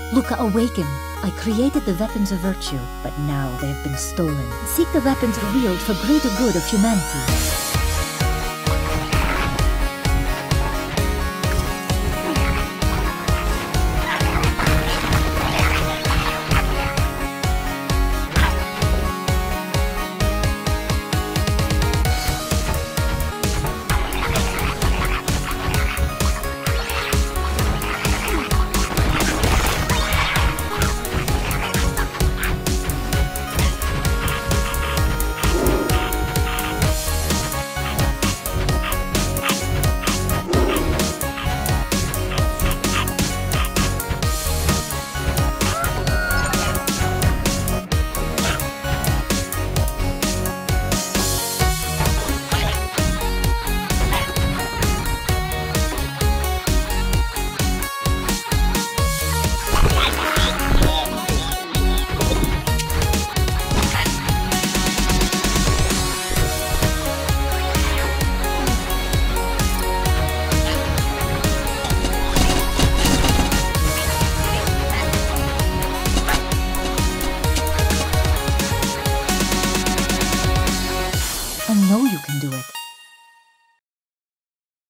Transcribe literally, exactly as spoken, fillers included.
Luca, awaken. I created the weapons of virtue, but now they have been stolen. Seek the weapons revealed for greater good of humanity.